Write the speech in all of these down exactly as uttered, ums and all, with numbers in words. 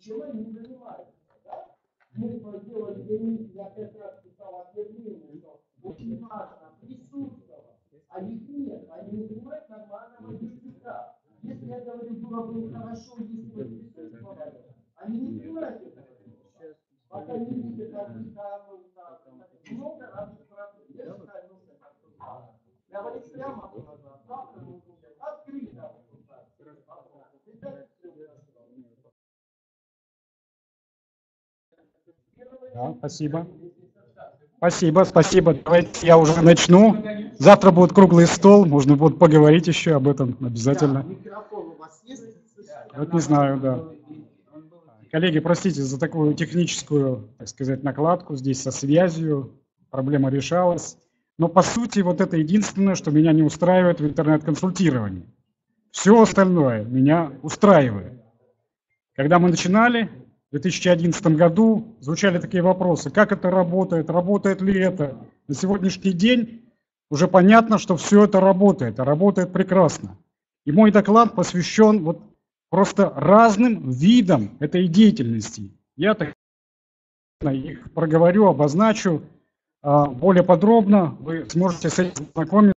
чем они не занимаются. Да? Мы сделали эмиссию, я пять раз писал объявление, что очень важно присутствовать, а их нет, они не понимают нормального языка. Если я говорю, было бы хорошо, если бы присутствовали, они не понимают этого. Пока не видят, как выкапываются, много разных проблем. Я считаю, нужно как-то говорить прямо об этом. Завтра мы будем открыто обсуждать. Да, спасибо. Спасибо, спасибо. Давайте я уже начну. Завтра будет круглый стол, можно будет поговорить еще об этом обязательно. Вот не знаю, да. Коллеги, простите за такую техническую, так сказать, накладку здесь со связью. Проблема решалась. Но по сути вот это единственное, что меня не устраивает в интернет-консультировании. Все остальное меня устраивает. Когда мы начинали, в две тысячи одиннадцатом году звучали такие вопросы, как это работает, работает ли это. На сегодняшний день уже понятно, что все это работает, а работает прекрасно. И мой доклад посвящен вот просто разным видам этой деятельности. Я так их проговорю, обозначу более подробно, вы сможете с этим знакомиться.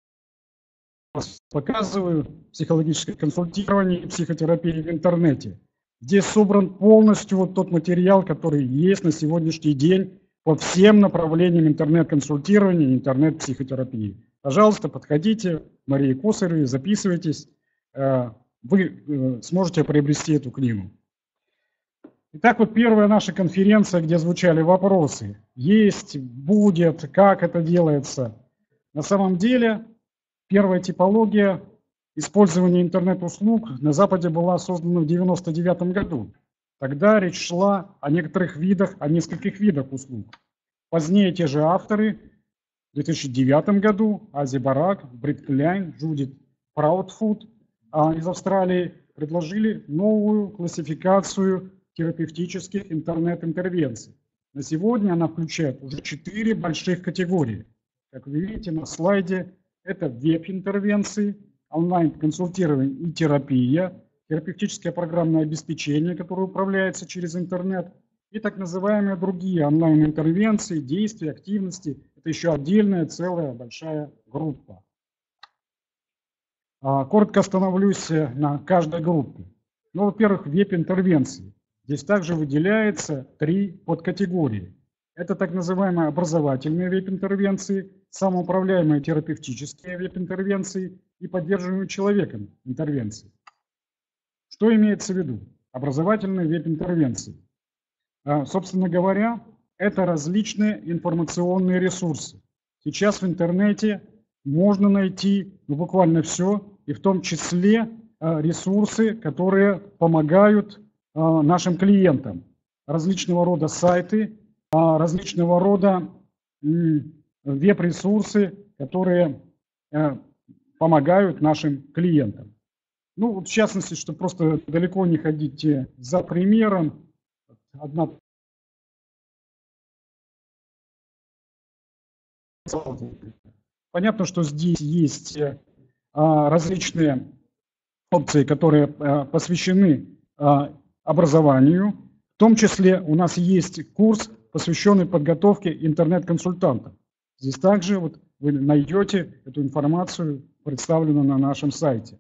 Показываю психологическое консультирование и психотерапию в интернете. Здесь собран полностью вот тот материал, который есть на сегодняшний день по всем направлениям интернет-консультирования и интернет-психотерапии. Пожалуйста, подходите, Мария Косарева, записывайтесь, вы сможете приобрести эту книгу. Итак, вот первая наша конференция, где звучали вопросы. Есть, будет, как это делается. На самом деле, первая типология использования интернет-услуг на Западе была создана в девяносто девятом году. Тогда речь шла о некоторых видах, о нескольких видах услуг. Позднее те же авторы в две тысячи девятом году, Ази Барак, Брит Кляйн, Джудит Праудфуд из Австралии предложили новую классификацию терапевтических интернет-интервенций. На сегодня она включает уже четыре больших категории. Как вы видите на слайде, это веб-интервенции, онлайн-консультирование и терапия, терапевтическое программное обеспечение, которое управляется через интернет, и так называемые другие онлайн-интервенции, действия, активности. Это еще отдельная целая большая группа. Коротко остановлюсь на каждой группе. Ну, во-первых, веб-интервенции. Здесь также выделяется три подкатегории. Это так называемые образовательные веб-интервенции, самоуправляемые терапевтические веб-интервенции и поддерживаемые человеком интервенции. Что имеется в виду? Образовательные веб-интервенции. Собственно говоря, это различные информационные ресурсы. Сейчас в интернете можно найти ну, буквально все, и в том числе ресурсы, которые помогают нашим клиентам. Различного рода сайты, различного рода веб-ресурсы, которые помогают нашим клиентам. Ну, вот в частности, чтобы просто далеко не ходить за примером, одна понятно, что здесь есть различные опции, которые посвящены образованию. В том числе у нас есть курс, посвященный подготовке интернет-консультантов. Здесь также вот вы найдете эту информацию, представленную на нашем сайте.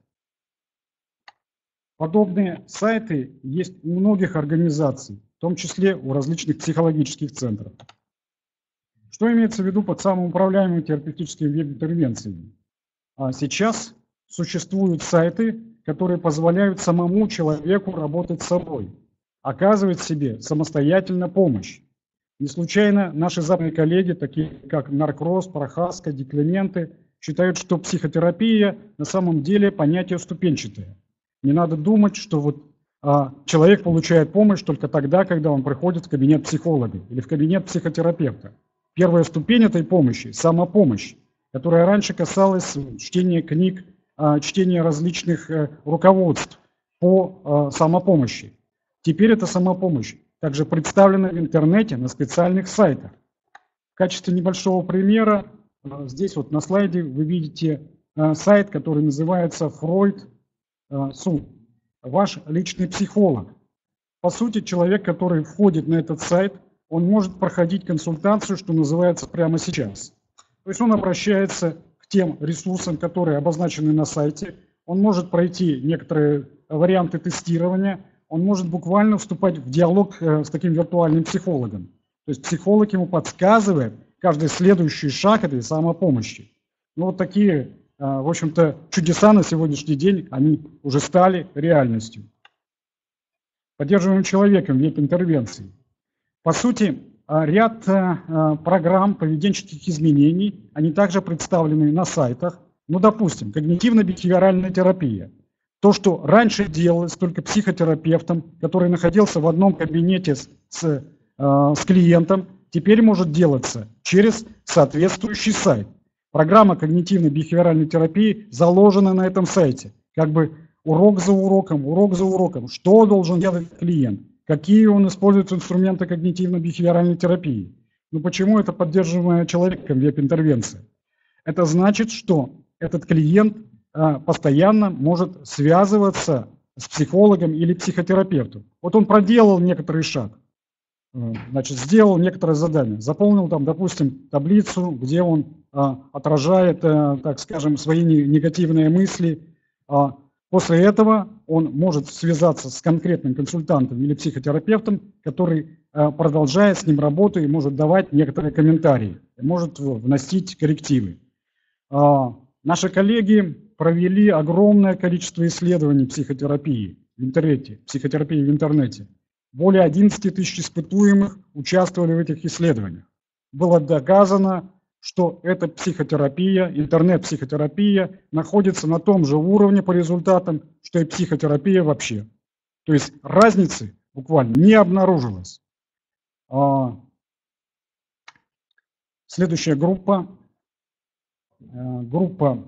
Подобные сайты есть у многих организаций, в том числе у различных психологических центров. Что имеется в виду под самоуправляемыми терапевтическими веб-интервенциями? Сейчас существуют сайты, которые позволяют самому человеку работать с собой, оказывать себе самостоятельно помощь. Не случайно наши западные коллеги, такие как Наркросс, Прохаска, Деклементы, считают, что психотерапия на самом деле понятие ступенчатое. Не надо думать, что вот, а, человек получает помощь только тогда, когда он приходит в кабинет психолога или в кабинет психотерапевта. Первая ступень этой помощи – самопомощь, которая раньше касалась чтения книг, а, чтения различных а, руководств по а, самопомощи. Теперь эта самопомощь также представлена в интернете на специальных сайтах. В качестве небольшого примера а, здесь вот на слайде вы видите а, сайт, который называется Freud. Ваш личный психолог. По сути, человек, который входит на этот сайт, он может проходить консультацию, что называется, прямо сейчас. То есть он обращается к тем ресурсам, которые обозначены на сайте, он может пройти некоторые варианты тестирования, он может буквально вступать в диалог с таким виртуальным психологом. То есть психолог ему подсказывает каждый следующий шаг этой самопомощи. Ну вот такие, в общем-то, чудеса на сегодняшний день, они уже стали реальностью. Поддерживаем человеком веб-интервенции. По сути, ряд программ поведенческих изменений, они также представлены на сайтах. Ну, допустим, когнитивно-бихевиоральная терапия. То, что раньше делалось только психотерапевтом, который находился в одном кабинете с, с, с клиентом, теперь может делаться через соответствующий сайт. Программа когнитивно-бихевиоральной терапии заложена на этом сайте. Как бы урок за уроком, урок за уроком. Что должен делать клиент? Какие он использует инструменты когнитивно-бихевиоральной терапии? Ну почему это поддерживаемая человеком веб-интервенция? Это значит, что этот клиент а, постоянно может связываться с психологом или психотерапевтом. Вот он проделал некоторый шаг, значит, сделал некоторое задание, заполнил там, допустим, таблицу, где он а, отражает, а, так скажем, свои негативные мысли. А, после этого он может связаться с конкретным консультантом или психотерапевтом, который а, продолжает с ним работу и может давать некоторые комментарии, может вносить коррективы. А, наши коллеги провели огромное количество исследований психотерапии в интернете, психотерапии в интернете. Более одиннадцати тысяч испытуемых участвовали в этих исследованиях. Было доказано, что эта психотерапия, интернет-психотерапия находится на том же уровне по результатам, что и психотерапия вообще. То есть разницы буквально не обнаружилось. Следующая группа. Группа,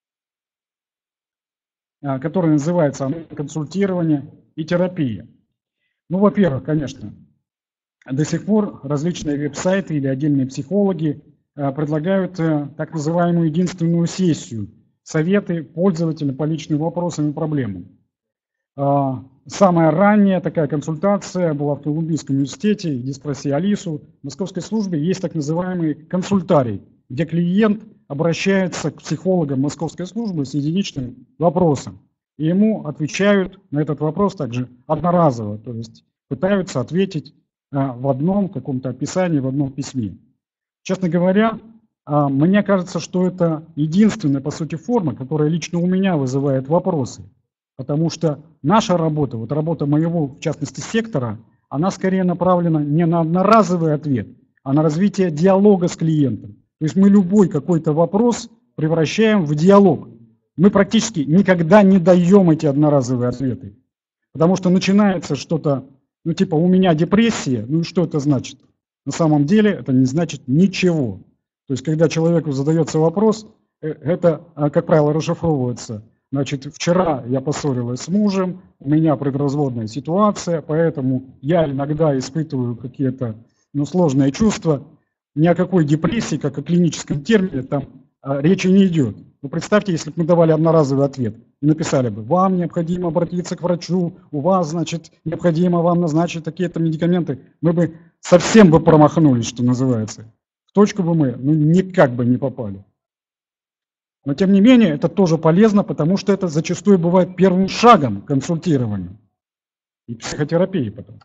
которая называется консультирование и терапия. Ну, во-первых, конечно, до сих пор различные веб-сайты или отдельные психологи предлагают так называемую единственную сессию, советы пользователя по личным вопросам и проблемам. Самая ранняя такая консультация была в Колумбийском университете, иди спроси Алису. В московской службе есть так называемый консультарий, где клиент обращается к психологам московской службы с единичным вопросом. И ему отвечают на этот вопрос также одноразово, то есть пытаются ответить в одном каком-то описании, в одном письме. Честно говоря, мне кажется, что это единственная, по сути, форма, которая лично у меня вызывает вопросы. Потому что наша работа, вот работа моего, в частности, сектора, она скорее направлена не на одноразовый ответ, а на развитие диалога с клиентом. То есть мы любой какой-то вопрос превращаем в диалог. Мы практически никогда не даем эти одноразовые ответы. Потому что начинается что-то, ну типа у меня депрессия, ну и что это значит? На самом деле это не значит ничего. То есть когда человеку задается вопрос, это, как правило, расшифровывается. Значит, вчера я поссорилась с мужем, у меня предразводная ситуация, поэтому я иногда испытываю какие-то ну, сложные чувства. Ни о какой депрессии, как о клиническом термине, там а, речи не идет. Вы представьте, если бы мы давали одноразовый ответ и написали бы, вам необходимо обратиться к врачу, у вас, значит, необходимо вам назначить такие-то медикаменты, мы бы совсем бы промахнулись, что называется. В точку бы мы ну, никак бы не попали. Но тем не менее, это тоже полезно, потому что это зачастую бывает первым шагом к консультированию и психотерапии потом.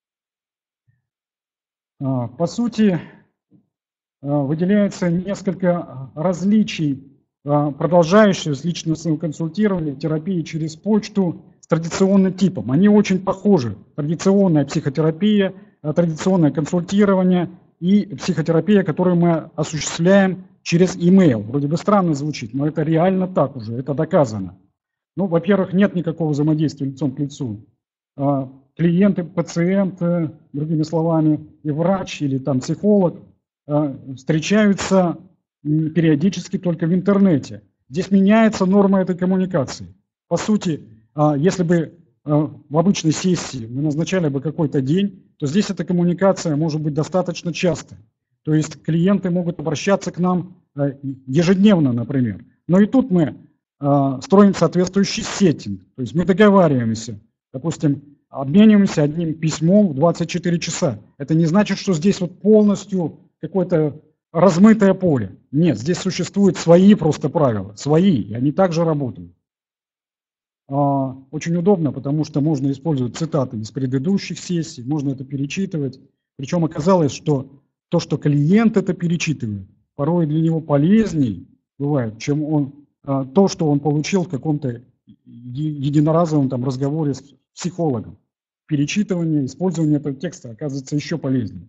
По сути, выделяется несколько различий, продолжающихся личностного консультирования, терапии через почту с традиционным типом. Они очень похожи. Традиционная психотерапия, традиционное консультирование и психотерапия, которую мы осуществляем через имейл. Вроде бы странно звучит, но это реально так уже, это доказано. Ну, во-первых, нет никакого взаимодействия лицом к лицу. Клиент и пациент, другими словами, и врач или там психолог встречаются периодически только в интернете. Здесь меняется норма этой коммуникации. По сути, если бы в обычной сессии мы назначали бы какой-то день, то здесь эта коммуникация может быть достаточно часто. То есть клиенты могут обращаться к нам ежедневно, например. Но и тут мы строим соответствующий сеттинг. То есть мы договариваемся, допустим, обмениваемся одним письмом в двадцать четыре часа. Это не значит, что здесь вот полностью какое-то размытое поле. Нет, здесь существуют свои просто правила, свои, и они также работают. Очень удобно, потому что можно использовать цитаты из предыдущих сессий, можно это перечитывать. Причем оказалось, что то, что клиент это перечитывает, порой для него полезней бывает, чем он, то, что он получил в каком-то единоразовом там разговоре с психологом. Перечитывание, использование этого текста оказывается еще полезнее.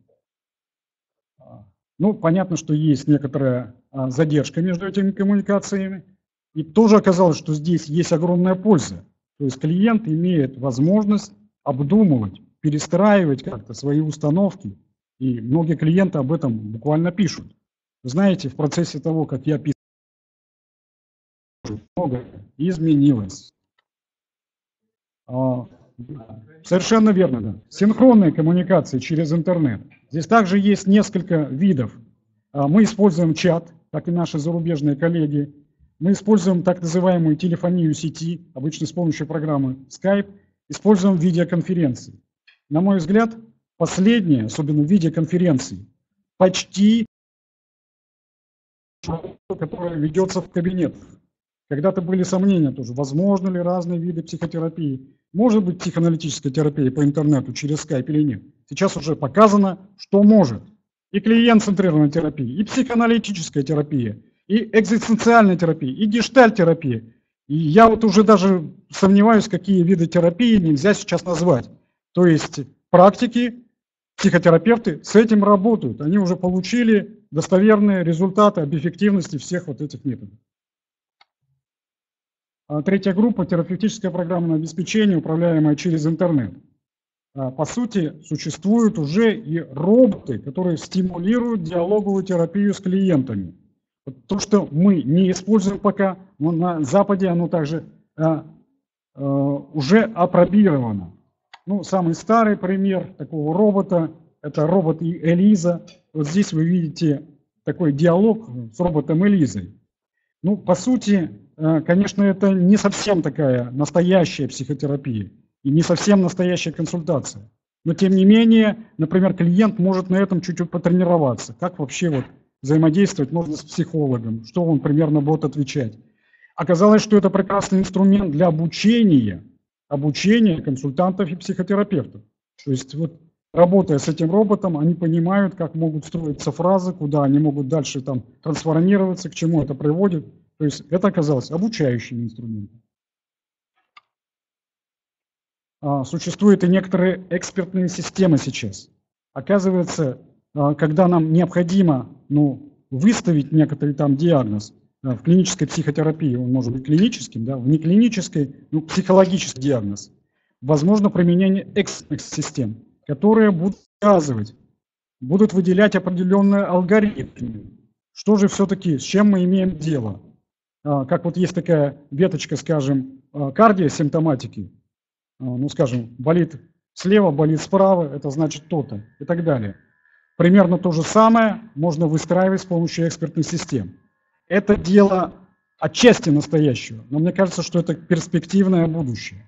Ну, понятно, что есть некоторая задержка между этими коммуникациями. И тоже оказалось, что здесь есть огромная польза. То есть клиент имеет возможность обдумывать, перестраивать как-то свои установки. И многие клиенты об этом буквально пишут. Вы знаете, в процессе того, как я писал, много изменилось. Совершенно верно, да. Синхронные коммуникации через интернет. Здесь также есть несколько видов. Мы используем чат, как и наши зарубежные коллеги. Мы используем так называемую телефонию сети, обычно с помощью программы Skype. Используем видеоконференции. На мой взгляд, последнее, особенно видеоконференции, почти которая ведется в кабинетах. Когда-то были сомнения тоже, возможно ли разные виды психотерапии. Может быть психоаналитическая терапия по интернету через Skype или нет. Сейчас уже показано, что может. И клиент-центрированная терапия, и психоаналитическая терапия, и экзистенциальная терапия, и гештальт-терапия. И я вот уже даже сомневаюсь, какие виды терапии нельзя сейчас назвать. То есть практики, психотерапевты с этим работают. Они уже получили достоверные результаты об эффективности всех вот этих методов. Третья группа – терапевтическое программное обеспечение, управляемое через интернет. По сути, существуют уже и роботы, которые стимулируют диалоговую терапию с клиентами. То, что мы не используем пока, но на Западе оно также а, а, уже апробировано. Ну, самый старый пример такого робота – это робот Элиза. Вот здесь вы видите такой диалог с роботом Элизой. Ну, по сути, конечно, это не совсем такая настоящая психотерапия и не совсем настоящая консультация. Но, тем не менее, например, клиент может на этом чуть-чуть потренироваться. Как вообще вот взаимодействовать можно с психологом, что он примерно будет отвечать. Оказалось, что это прекрасный инструмент для обучения, обучения консультантов и психотерапевтов. То есть, вот, работая с этим роботом, они понимают, как могут строиться фразы, куда они могут дальше там трансформироваться, к чему это приводит. То есть это оказалось обучающим инструментом. Существуют и некоторые экспертные системы сейчас. Оказывается, когда нам необходимо ну, выставить некоторый там диагноз, в клинической психотерапии он может быть клиническим, да, в неклинической ну, психологический диагноз, возможно применение экспертных систем, которые будут показывать, будут выделять определенные алгоритмы. Что же все-таки, с чем мы имеем дело? Как вот есть такая веточка, скажем, кардиосимптоматики, ну, скажем, болит слева, болит справа, это значит то-то и так далее. Примерно то же самое можно выстраивать с помощью экспертных систем. Это дело отчасти настоящего, но мне кажется, что это перспективное будущее.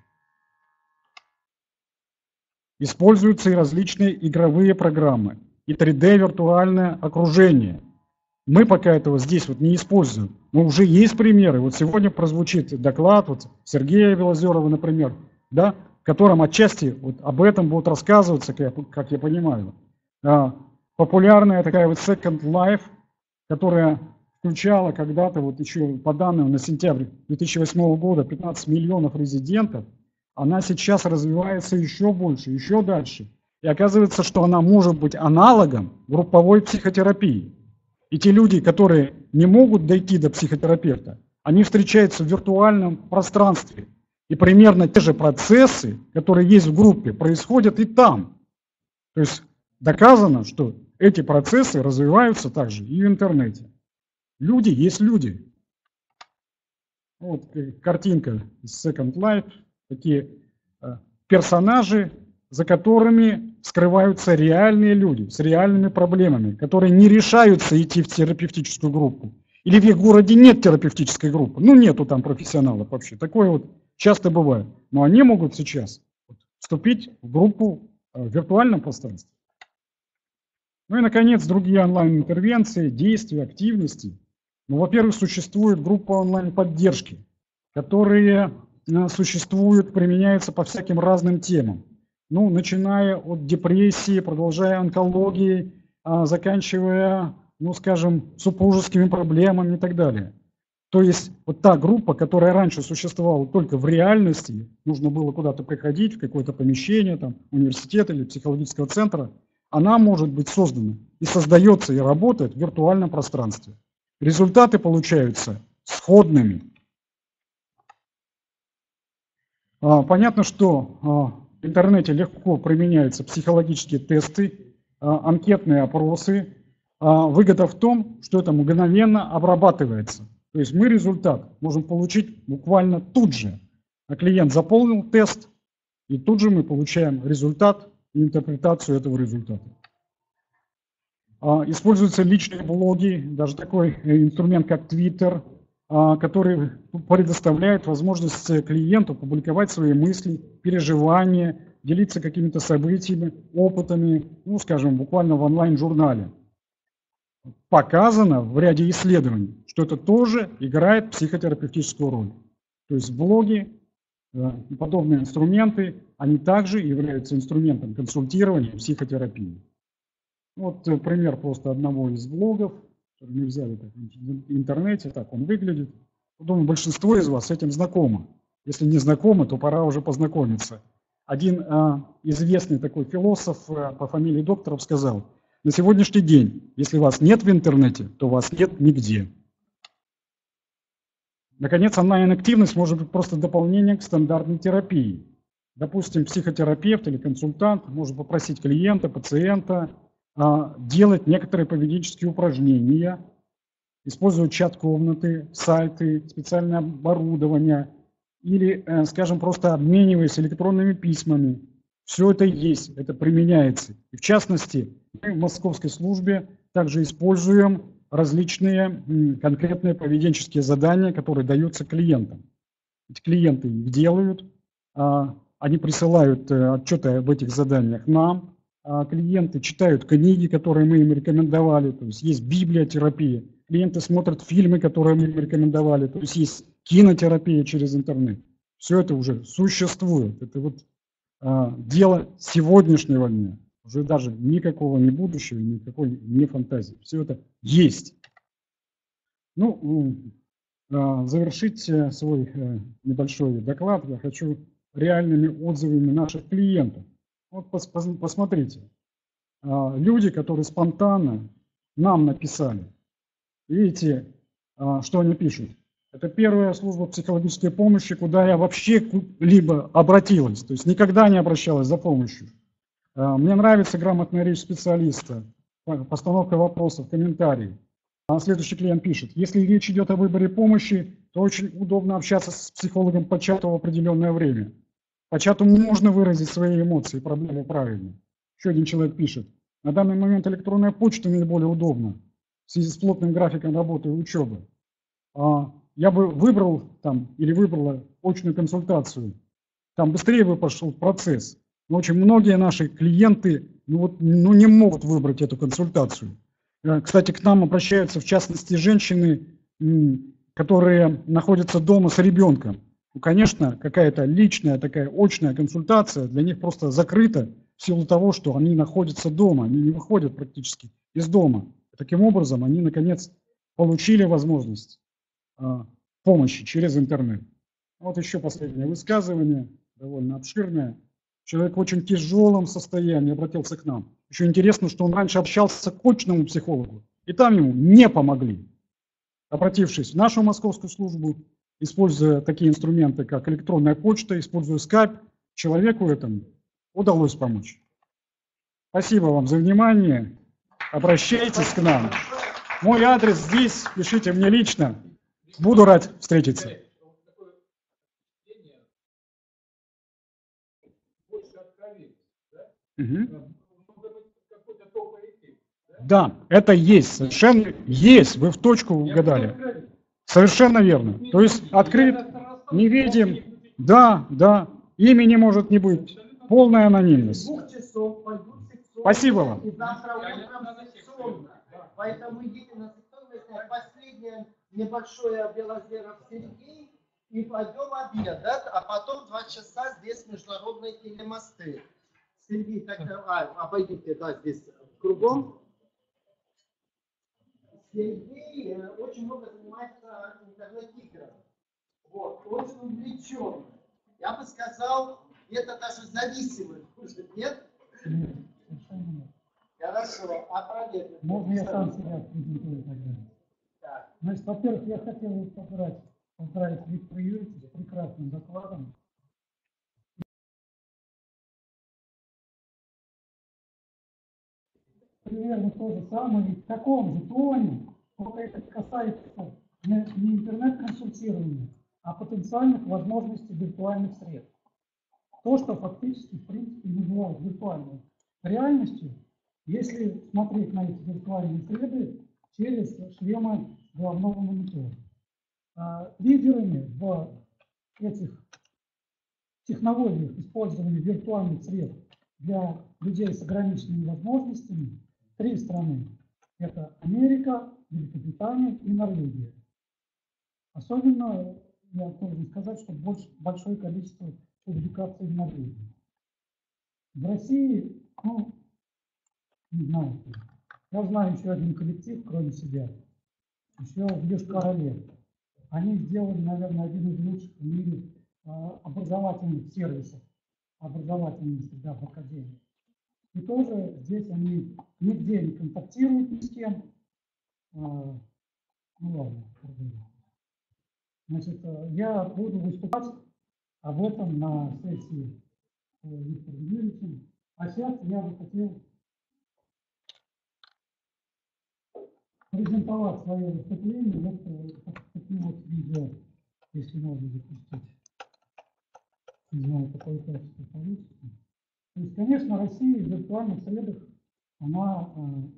Используются и различные игровые программы, и три дэ виртуальное окружение. Мы пока этого здесь вот не используем, но уже есть примеры. Вот сегодня прозвучит доклад вот Сергея Белозерова, например, да, в котором отчасти вот об этом будут рассказываться, как я, как я понимаю. А, популярная такая вот Second Life, которая включала когда-то, вот еще по данным на сентябрь две тысячи восьмого года, пятнадцать миллионов резидентов, она сейчас развивается еще больше, еще дальше. И оказывается, что она может быть аналогом групповой психотерапии. И те люди, которые не могут дойти до психотерапевта, они встречаются в виртуальном пространстве. И примерно те же процессы, которые есть в группе, происходят и там. То есть доказано, что эти процессы развиваются также и в интернете. Люди есть люди. Вот картинка из Second Life. Такие персонажи, за которыми скрываются реальные люди с реальными проблемами, которые не решаются идти в терапевтическую группу. Или в их городе нет терапевтической группы. Ну, нету там профессионалов вообще. Такое вот часто бывает. Но они могут сейчас вступить в группу в виртуальном пространстве. Ну и, наконец, другие онлайн-интервенции, действия, активности. Ну, во-первых, существует группа онлайн-поддержки, которые существуют, применяются по всяким разным темам. Ну, начиная от депрессии, продолжая онкологией, заканчивая, ну, скажем, супружескими проблемами и так далее. То есть вот та группа, которая раньше существовала только в реальности, нужно было куда-то приходить, в какое-то помещение, там, университета или психологического центра, она может быть создана и создается, и работает в виртуальном пространстве. Результаты получаются сходными. Понятно, что в интернете легко применяются психологические тесты, анкетные опросы. Выгода в том, что это мгновенно обрабатывается. То есть мы результат можем получить буквально тут же. А клиент заполнил тест, и тут же мы получаем результат и интерпретацию этого результата. Используются личные блоги, даже такой инструмент, как Twitter, который предоставляет возможность клиенту публиковать свои мысли, переживания, делиться какими-то событиями, опытами, ну, скажем, буквально в онлайн-журнале. Показано в ряде исследований, что это тоже играет психотерапевтическую роль. То есть блоги, подобные инструменты, они также являются инструментом консультирования и психотерапии. Вот пример просто одного из блогов, который мы взяли так, в интернете, так он выглядит. Думаю, большинство из вас с этим знакомы. Если не знакомы, то пора уже познакомиться. Один а, известный такой философ а, по фамилии Докторов сказал: на сегодняшний день, если вас нет в интернете, то вас нет нигде. Наконец, онлайн-активность может быть просто дополнением к стандартной терапии. Допустим, психотерапевт или консультант может попросить клиента, пациента а, делать некоторые поведенческие упражнения, используя чат-комнаты, сайты, специальное оборудование или, э, скажем, просто обмениваясь электронными письмами. Все это есть, это применяется. И в частности, мы в московской службе также используем различные конкретные поведенческие задания, которые даются клиентам. Ведь клиенты их делают, они присылают отчеты об этих заданиях нам, клиенты читают книги, которые мы им рекомендовали, то есть есть библиотерапия, клиенты смотрят фильмы, которые мы им рекомендовали, то есть есть кинотерапия через интернет. Все это уже существует. Это вот дело сегодняшнего дня. Уже даже никакого не будущего, никакой не фантазии. Все это есть. Ну, завершить свой небольшой доклад я хочу реальными отзывами наших клиентов. Вот посмотрите. Люди, которые спонтанно нам написали. Видите, что они пишут? Это первая служба психологической помощи, куда я вообще либо обратилась. То есть никогда не обращалась за помощью. Мне нравится грамотная речь специалиста, постановка вопросов, комментарии. А следующий клиент пишет: если речь идет о выборе помощи, то очень удобно общаться с психологом по чату в определенное время. По чату можно выразить свои эмоции, проблемы правильно. Еще один человек пишет: на данный момент электронная почта наиболее удобна в связи с плотным графиком работы и учебы. Я бы выбрал там или выбрала очную консультацию. Там быстрее бы пошел процесс. Но очень многие наши клиенты ну, вот, ну, не могут выбрать эту консультацию. Кстати, к нам обращаются в частности женщины, которые находятся дома с ребенком. Ну, конечно, какая-то личная такая очная консультация для них просто закрыта в силу того, что они находятся дома, они не выходят практически из дома. Таким образом, они наконец получили возможность а, помощи через интернет. Вот еще последнее высказывание, довольно обширное. Человек в очень тяжелом состоянии обратился к нам. Еще интересно, что он раньше общался к очному психологу, и там ему не помогли. Обратившись в нашу московскую службу, используя такие инструменты, как электронная почта, используя скайп, человеку этому удалось помочь. Спасибо вам за внимание. Обращайтесь к нам. Мой адрес здесь, пишите мне лично. Буду рад встретиться. Угу. Да, это есть, совершенно есть, вы в точку угадали. Совершенно верно. То есть открыт, не видим, да, да, имени может не быть. полная С анонимность. двух часов пойдут секционные. Спасибо вам. И завтра утром секционно. Поэтому едем на секционное. Последнее небольшое Белозеров Сергей. И пойдем обедать, а потом два часа здесь международные телемосты. Сергей, так а, обойдите, да, здесь кругом. Сергей э, очень много занимается интернет-играми. Вот, очень увлечен. Я бы сказал, это даже зависимый уже, нет? Нет, совершенно нет. Хорошо, опровергнуть. Можно я сам себя презентую тогда? Так. Значит, во-первых, я хотел бы поздравить, поздравить Виктора Юрьевича с прекрасным докладом. Примерно то же самое, в таком же тоне, только это касается не, не интернет-консультирования, а потенциальных возможностей виртуальных средств. То, что фактически, в принципе, называют виртуальной реальностью, если смотреть на эти виртуальные среды через шлемы головного монитора. А, лидерами в этих технологиях использования виртуальных средств для людей с ограниченными возможностями три страны. Это Америка, Великобритания и Норвегия. Особенно я должен сказать, что больше, большое количество публикаций в Норвегии. В России, ну, не знаю, я знаю еще один коллектив, кроме себя, еще в Йошкар-Оле. Они сделали, наверное, один из лучших в мире образовательных сервисов, образовательных всегда в академии. И тоже здесь они нигде не контактируют ни с кем. Ну ладно. Значит, я буду выступать об этом на сессии Виктора Юрьевича. А сейчас я бы хотел презентовать свое выступление. Вот такие вот видео, если можно запустить. Не знаю, какое качество получится. То есть, конечно, Россия в виртуальных средах, она э,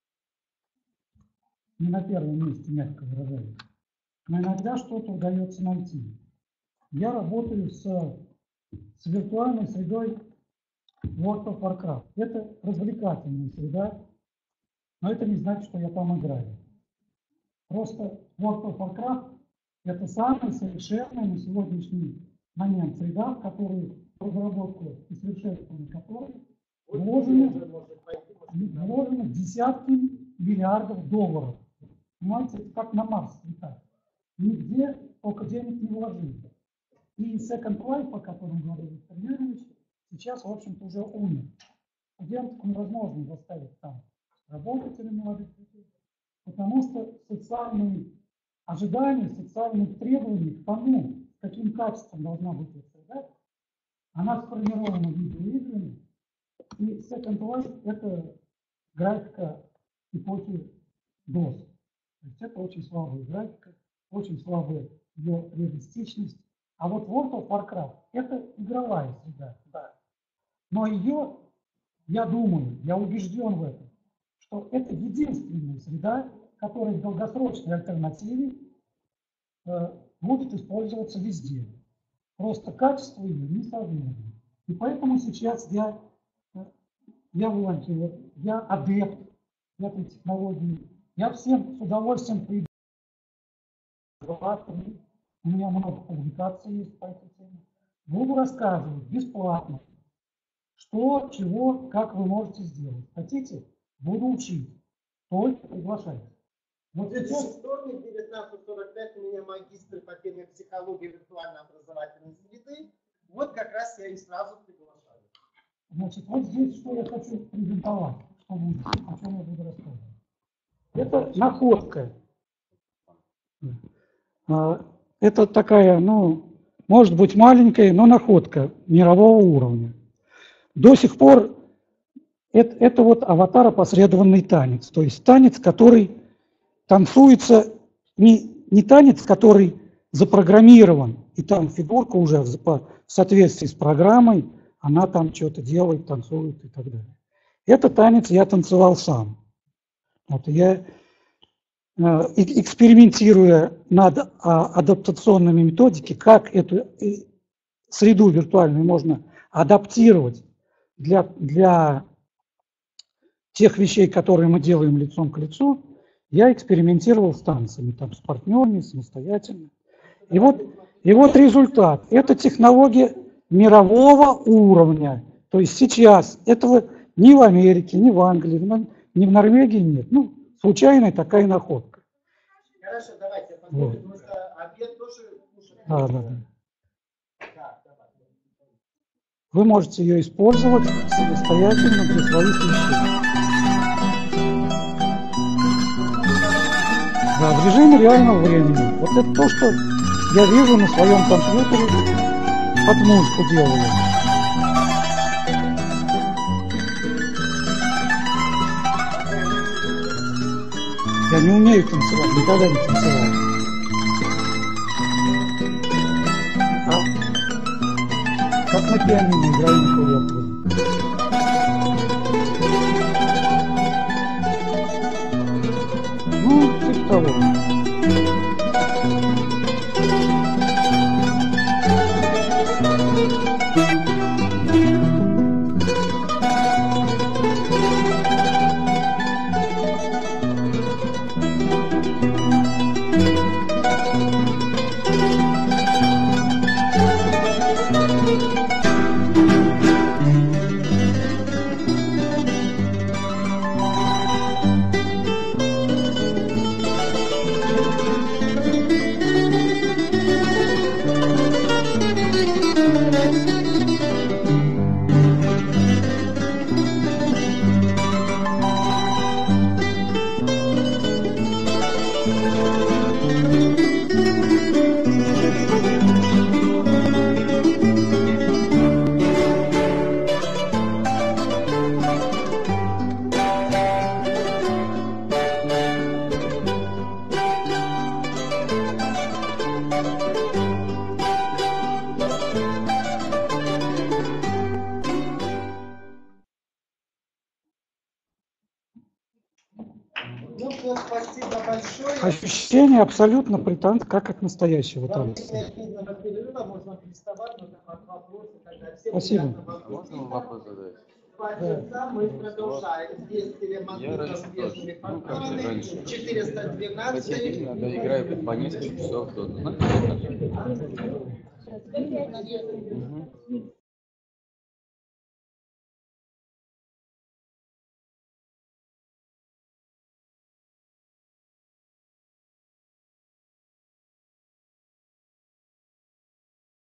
не на первом месте, мягко выражаясь. Но иногда что-то удается найти. Я работаю с, с виртуальной средой World of Warcraft. Это развлекательная среда, но это не значит, что я там играю. Просто World of Warcraft это самая совершенная на сегодняшний момент среда, в которую разработку и совершенствование которой вложено, вложено десятки миллиардов долларов. Понимаете, это как на Марс летать. Нигде только денег не вложили. И Second Life, о котором говорил Виктор Юрьевич, сейчас, в общем-то, уже умер. Студентов невозможно заставить там работать или молодых людей, потому что социальные ожидания, социальные требования к тому, с каким качеством должна быть эта среда, она сформирована видеоиграми. И Second Life – это графика эпохи дос. То есть это очень слабая графика, очень слабая ее реалистичность. А вот World of Warcraft – это игровая среда, да. Но ее, я думаю, я убежден в этом, что это единственная среда, которая в долгосрочной альтернативе э, будет использоваться везде. Просто качество ее несоизмеримо. И поэтому сейчас я, я волонтер, я адепт этой технологии. Я всем с удовольствием приду. У меня много публикаций есть по этой теме. Буду рассказывать бесплатно, что, чего, как вы можете сделать. Хотите? Буду учить. Только приглашайте. Вот сейчас... вторник, девятнадцать сорок пять, у меня магистр по теме психологии виртуально-образовательной среды. Вот как раз я и сразу приглашаю. Значит, вот здесь что я хочу презентовать, что будет, о чем я буду рассказывать. Это находка. Это такая, ну, может быть маленькая, но находка мирового уровня. До сих пор это, это вот аватаропосредованный танец. То есть танец, который танцуется, не, не танец, который запрограммирован, и там фигурка уже в соответствии с программой, она там что-то делает, танцует и так далее. Это танец я танцевал сам. Вот я, экспериментируя над адаптационными методиками, как эту среду виртуальную можно адаптировать для, для тех вещей, которые мы делаем лицом к лицу, я экспериментировал с танцами, там, с партнерами, самостоятельно. И вот, и вот результат. Это технология мирового уровня. То есть сейчас этого ни в Америке, ни в Англии, ни в Норвегии нет. Ну, случайная такая находка. Хорошо, давайте посмотрим, Вот. потому что обед тоже кушать. Да, да, да. Да, давай. Вы можете ее использовать самостоятельно для своих вещей. Да, в режиме реального времени. Вот это то, что я вижу на своем компьютере, под музыку делаю. Я не умею танцевать, никогда не танцевал. А как на пианино играю на клавиатуре. Ну, типа того. Ну, все, спасибо большое. Ощущение абсолютно при танце, как от настоящего Во танца. время длинного перерыва можно приставать, но там вопросы и так далее. Всем Спасибо. приятного А можно вам вопрос задать? Спасибо, мы продолжаем. Здесь Я телемагнитно раньше свежими тоже. Ну, как же раньше. четыреста Хотя двенадцать. иногда играю по несколько часов. То, знаете,